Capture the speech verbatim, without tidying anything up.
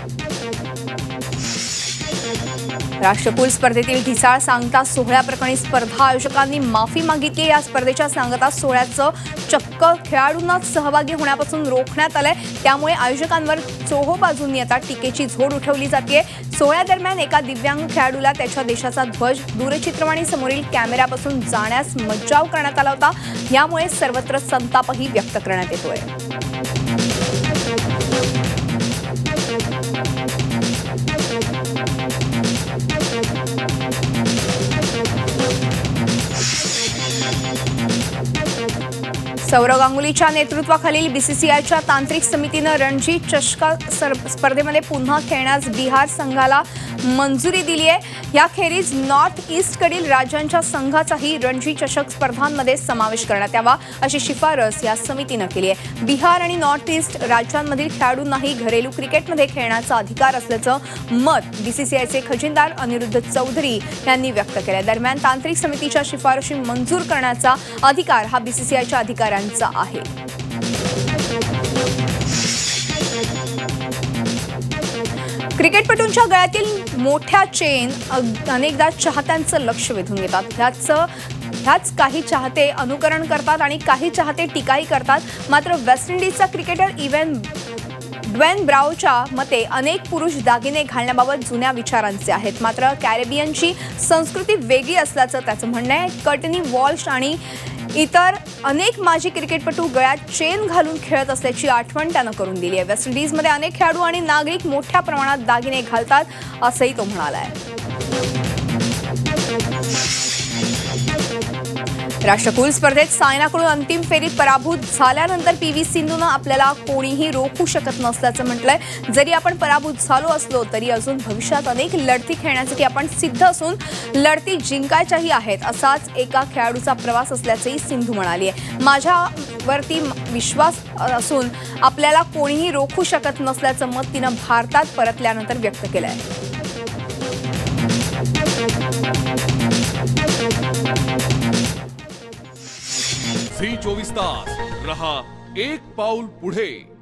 राष्ट्रकुल स्पर्धेतील ढिसाळ सांगता सोहळ्याप्रकरणी स्पर्धा आयोजकांनी माफी मागितली। या स्पर्धेच्या सांगता सोहळ्याचं चक्क खेळाडूंना सहभागी होण्यापासून रोखण्यात आलंय। त्यामुळे आयोजकांवर चोहो बाजूंनी आता टीकेची झोड उठवली जाते। सोहळ्यादरम्यान एका दिव्यांग खेळाडूला त्याच्या देशाचा ध्वज दूरचित्रवाणी समोरील कॅमेऱ्यापासून जाण्यास मज्जाव करण्यात आला होता। यामुळे सर्वत्र संतापही व्यक्त करण्यात येतोय। सौरव गांगुलीच्या नेतृत्वाखालील बीसीसीआयच्या तांत्रिक समितीने रणजी चषक स्पर्धेमध्ये पुन्हा खेळण्यास बिहार संघाला मंजुरी दिली आहे। याखेरीज नॉर्थ ईस्टकडील राज्यांच्या संघाचाही रणजी चषक स्पर्धांमध्ये समावेश करण्यात यावा अशी शिफारस या समितीने केली आहे। बिहार आणि नॉर्थ ईस्ट राज्यांमधील खेळाडूंनाही घरेलू क्रिकेटमध्ये खेळण्याचा अधिकार असल्याचं मत बीसीसीआयचे खजिनदार अनिरुद्ध चौधरी यांनी व्यक्त केले। दरम्यान तांत्रिक समितीच्या शिफारशी मंजूर करण्याचा अधिकार हा बीसीसीआयच्या अधिकाऱ्यांचा आहे। क्रिकेटपटूंच्या गळ्यातील मोठ्या चेन अनेकदा चाहत्यांचं लक्ष वेधून घेतात। ह्याच ह्याच काही चाहते अनुकरण करतात आणि काही चाहते टीकाही करतात। मात्र वेस्ट इंडिजचा क्रिकेटर इव्हन ड्वेन ब्रावोच्या मते अनेक पुरुष दागिने घालण्याबाबत जुन्या विचारांचे आहेत। मात्र कॅरेबियनची संस्कृती वेगळी असल्याचं त्याचं म्हणणं आहे। कर्टनी वॉल्श आणि इतर अनेक माजी क्रिकेटपटू गळ्यात चेन घालून खेळत असल्याची आठवण त्यानं करून दिली आहे। वेस्ट इंडिजमध्ये अनेक खेळाडू आणि नागरिक मोठ्या प्रमाणात दागिने घालतात असंही तो म्हणालाय। राष्ट्रकुल स्पर्धेत सायनाकडून अंतिम फेरीत पराभूत झाल्यानंतर पीव्ही सिंधूनं आपल्याला कोणीही रोखू शकत नसल्याचं म्हटलंय। जरी आपण पराभूत झालो असलो तरी अजून भविष्यात अनेक लढती खेळण्यासाठी आपण सिद्ध असून लढती जिंकायच्याही आहेत असाच एका खेळाडूचा प्रवास असल्याचंही सिंधू म्हणाली आहे। माझ्यावरती विश्वास असून आपल्याला कोणीही रोखू शकत नसल्याचं मत तिनं भारतात परतल्यानंतर व्यक्त केलंय। झी चोवीस तास रहा एक पाऊल पुढे।